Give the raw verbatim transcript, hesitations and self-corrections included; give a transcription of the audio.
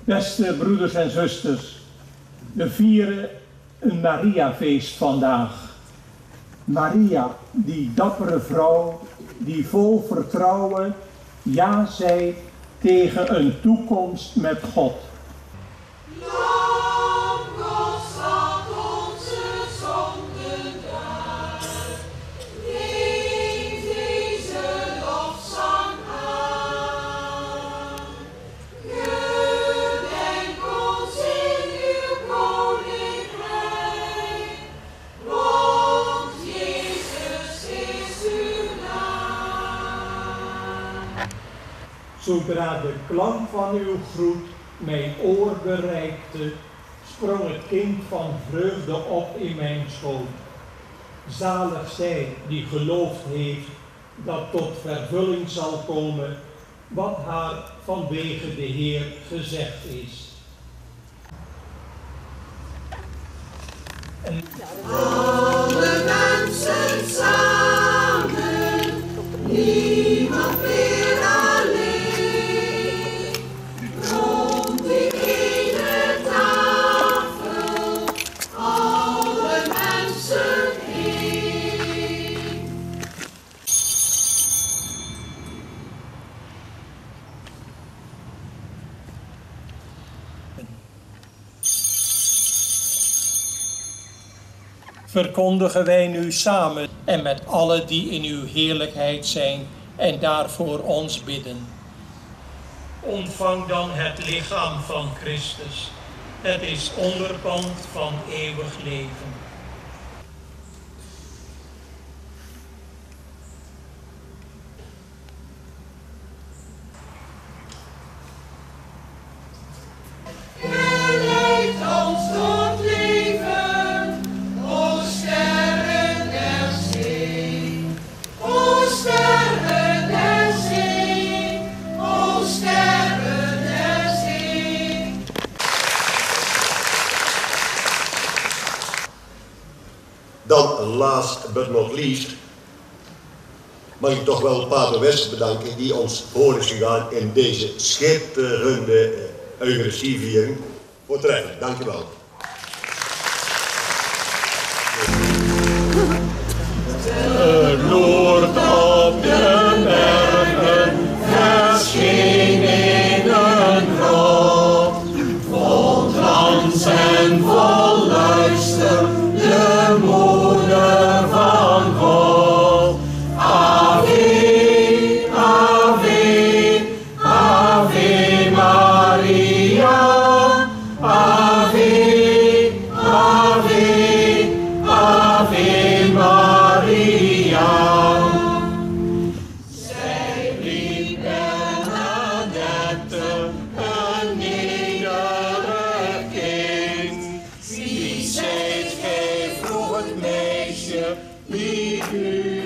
Beste broeders en zusters, we vieren een Mariafeest vandaag. Maria, die dappere vrouw, die vol vertrouwen ja zei tegen een toekomst met God. Zodra de klank van uw groet mijn oor bereikte, sprong het kind van vreugde op in mijn schoot. Zalig zij die geloofd heeft dat tot vervulling zal komen wat haar vanwege de Heer gezegd is. En... Alle mensen samen, niemand meer alleen, rond die ene tafel, alle mensen heen. Verkondigen wij nu samen en met allen die in uw heerlijkheid zijn en daarvoor ons bidden. Ontvang dan het lichaam van Christus. Het is onderpand van eeuwig leven. Hij leidt ons tot leven, o sterren der zee, o sterren der zee, o sterren der zee. Dan, last but not least, mag ik toch wel Pater West bedanken die ons voor is gegaan in deze schitterende Eucharistieviering. Voortreffelijk, dankjewel. Loert op de bergen, verscheen in een grot, vol glans en vol luister, de moeder van God. Ave, Ave, Ave Maria, Ave, Ave, Ave Maria. Zij riep Bernadette, een nederig kind. Wie zijt gij, vroeg het meisje, wie u